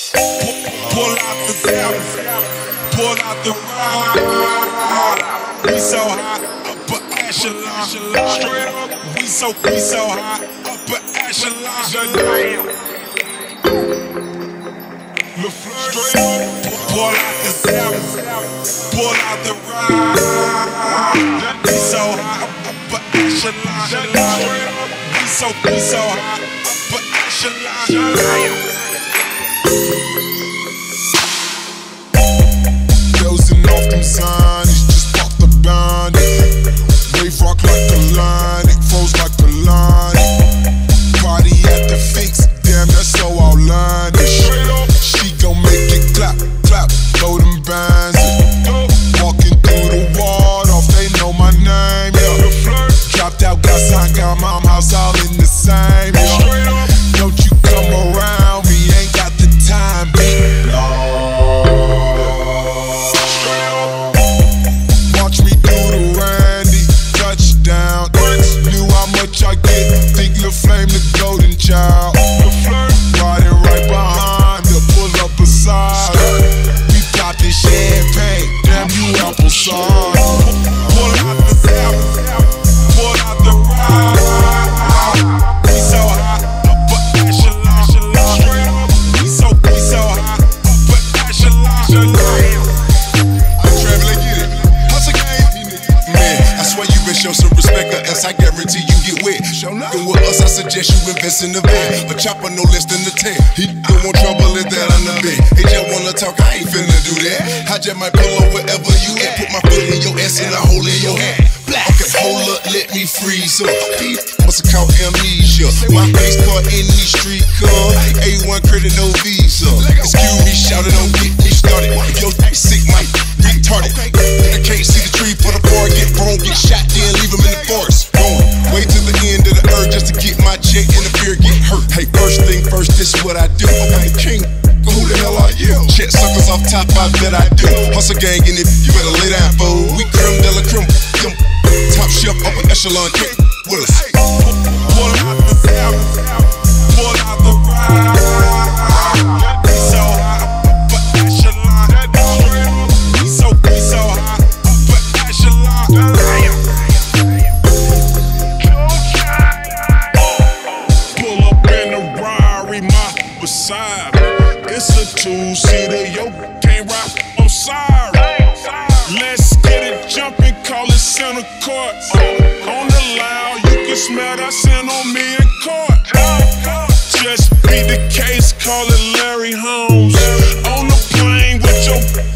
Pull out the zap, pull out the ride. We so high, upper echelon. Straight up, we so high, upper echelon. Straight up, pull out the zap, pull out the ride. We so high, upper echelon. Straight up, we so high, upper echelon. Dozing off them signs, just pop the bandit. Wave rock like a line, it froze like a line. Party at the fix, damn, that's so outlandish. She gon' make it clap, clap, throw them bands in. Walking through the wall off, they know my name, yeah. Dropped out, got signed, got mom house all in the same, yeah. Don't you come around me, ain't got the time, baby. Watch me do the Randy, touchdown. Knew how much I get, think Lil Flame the golden child. Riding right behind her, pull up beside her. We poppin' champagne, damn you applesauce. Pull out the zap, pull out the ride. We so high, upper echelon. Straight up, we so high, upper echelon. I'm traveling, get it. Hustle game, man. I swear you been show some respect, or else I guarantee you get wet. And with us, I suggest you invest in the van. A chopper no less than the 10. He don't want trouble in that on the bed. He just wanna talk, I ain't finna do that. I just might pull up wherever you at. Put my foot in your ass and a hole in your hand. Okay, hold up, let me freeze up. Must've caught amnesia. My face caught in these street cars. A1 credit, no visa. Excuse me, shout it, don't get me started. If your sick, might retarded. I can't see the tree for the car, get wrong, get shot, then leave him in the forest. Going, wait till the end of the earth just to get my check and the fear get hurt. Hey, first thing first, this is what I do. I'm the king. Who the hell are you? Check suckers off top, I bet I do. Hustle gang, and if you better lay down, fool. We creme de la creme. Top shelf, upper echelon, kick with us. Pull out the zap, pull out the ride. We so high, upper echelon. We so high, upper echelon. Pull up in a Rari, my beside. It's a two-seater, yo, can't ride, I'm sorry. Let's get it jumping, call it center court. On the loud, you can smell that sin on me in court. Just beat the case, call it Larry Holmes. On the plane with your